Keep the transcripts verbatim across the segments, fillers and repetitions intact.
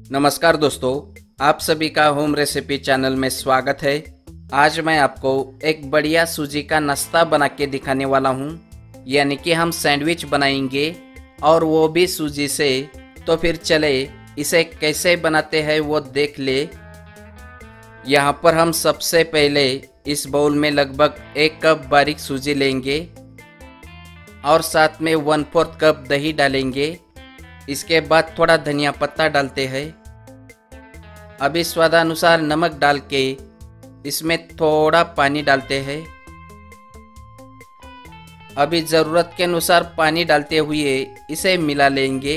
नमस्कार दोस्तों, आप सभी का होम रेसिपी चैनल में स्वागत है। आज मैं आपको एक बढ़िया सूजी का नाश्ता बना के दिखाने वाला हूँ, यानी कि हम सैंडविच बनाएंगे और वो भी सूजी से। तो फिर चले इसे कैसे बनाते हैं वो देख ले। यहाँ पर हम सबसे पहले इस बाउल में लगभग एक कप बारीक सूजी लेंगे और साथ में वन फोर्थ कप दही डालेंगे। इसके बाद थोड़ा धनिया पत्ता डालते हैं। अभी स्वादानुसार नमक डाल के इसमें थोड़ा पानी डालते हैं। अभी ज़रूरत के अनुसार पानी डालते हुए इसे मिला लेंगे।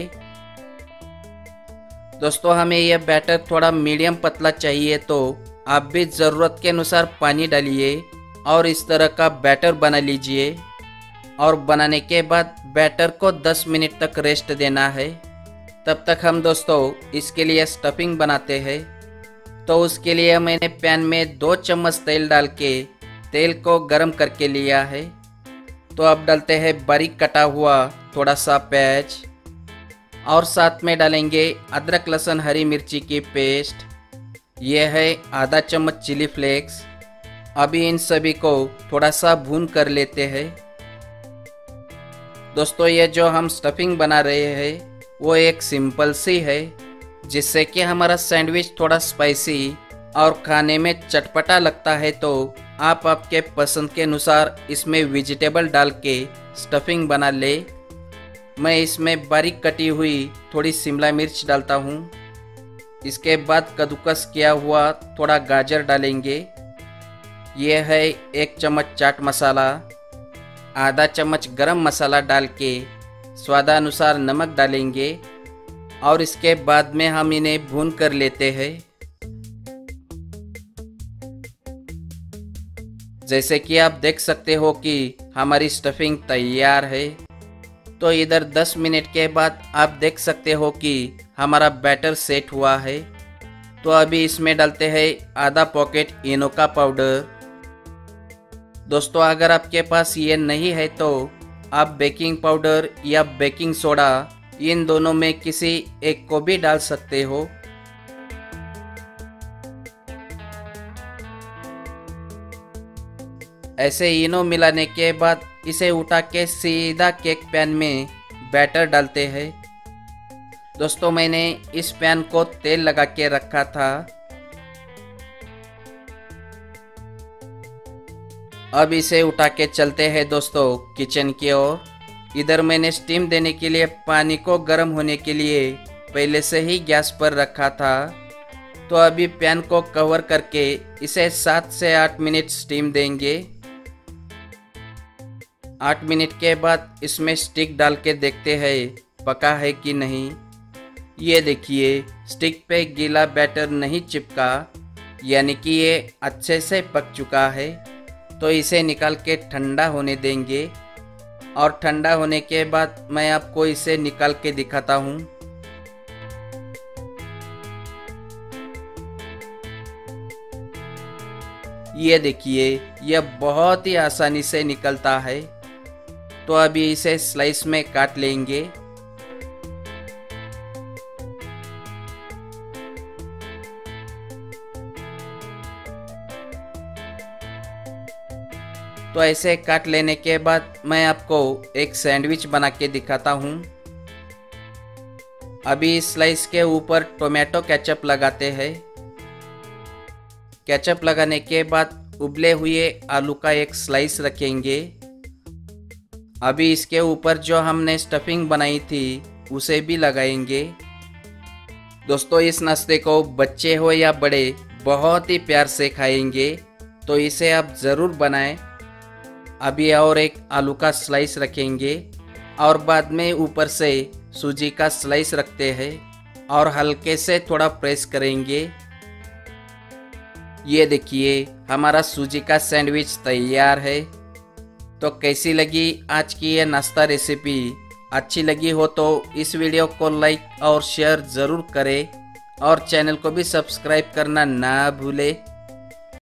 दोस्तों, हमें यह बैटर थोड़ा मीडियम पतला चाहिए, तो आप भी ज़रूरत के अनुसार पानी डालिए और इस तरह का बैटर बना लीजिए। और बनाने के बाद बैटर को दस मिनट तक रेस्ट देना है। तब तक हम दोस्तों इसके लिए स्टफिंग बनाते हैं। तो उसके लिए मैंने पैन में दो चम्मच तेल डाल के तेल को गरम करके लिया है। तो अब डालते हैं बारीक कटा हुआ थोड़ा सा प्याज और साथ में डालेंगे अदरक लहसुन हरी मिर्ची की पेस्ट। यह है आधा चम्मच चिली फ्लेक्स। अभी इन सभी को थोड़ा सा भून कर लेते हैं। दोस्तों, ये जो हम स्टफिंग बना रहे हैं वो एक सिंपल सी है, जिससे कि हमारा सैंडविच थोड़ा स्पाइसी और खाने में चटपटा लगता है। तो आप आपके पसंद के अनुसार इसमें वेजिटेबल डाल के स्टफिंग बना ले। मैं इसमें बारीक कटी हुई थोड़ी शिमला मिर्च डालता हूँ। इसके बाद कद्दूकस किया हुआ थोड़ा गाजर डालेंगे। यह है एक चम्मच चाट मसाला, आधा चम्मच गरम मसाला डाल के स्वादानुसार नमक डालेंगे और इसके बाद में हम इन्हें भून कर लेते हैं। जैसे कि आप देख सकते हो कि हमारी स्टफिंग तैयार है। तो इधर दस मिनट के बाद आप देख सकते हो कि हमारा बैटर सेट हुआ है। तो अभी इसमें डालते हैं आधा पॉकेट इनो का पाउडर। दोस्तों, अगर आपके पास ये नहीं है तो आप बेकिंग पाउडर या बेकिंग सोडा इन दोनों में किसी एक को भी डाल सकते हो। ऐसे इनो मिलाने के बाद इसे उठा के सीधा केक पैन में बैटर डालते हैं। दोस्तों, मैंने इस पैन को तेल लगा के रखा था। अब इसे उठा के चलते हैं दोस्तों किचन की ओर। इधर मैंने स्टीम देने के लिए पानी को गर्म होने के लिए पहले से ही गैस पर रखा था। तो अभी पैन को कवर करके इसे सात से आठ मिनट स्टीम देंगे। आठ मिनट के बाद इसमें स्टिक डाल के देखते हैं पका है कि नहीं। ये देखिए, स्टिक पे गीला बैटर नहीं चिपका, यानी कि ये अच्छे से पक चुका है। तो इसे निकाल के ठंडा होने देंगे और ठंडा होने के बाद मैं आपको इसे निकाल के दिखाता हूँ। ये देखिए, यह बहुत ही आसानी से निकलता है। तो अभी इसे स्लाइस में काट लेंगे। तो ऐसे काट लेने के बाद मैं आपको एक सैंडविच बना के दिखाता हूँ। अभी स्लाइस के ऊपर टोमेटो केचप लगाते हैं। केचप लगाने के बाद उबले हुए आलू का एक स्लाइस रखेंगे। अभी इसके ऊपर जो हमने स्टफिंग बनाई थी उसे भी लगाएंगे। दोस्तों, इस नाश्ते को बच्चे हो या बड़े बहुत ही प्यार से खाएंगे, तो इसे आप ज़रूर बनाएं। अभी और एक आलू का स्लाइस रखेंगे और बाद में ऊपर से सूजी का स्लाइस रखते हैं और हल्के से थोड़ा प्रेस करेंगे। ये देखिए, हमारा सूजी का सैंडविच तैयार है। तो कैसी लगी आज की ये नाश्ता रेसिपी? अच्छी लगी हो तो इस वीडियो को लाइक और शेयर ज़रूर करें और चैनल को भी सब्सक्राइब करना ना भूलें।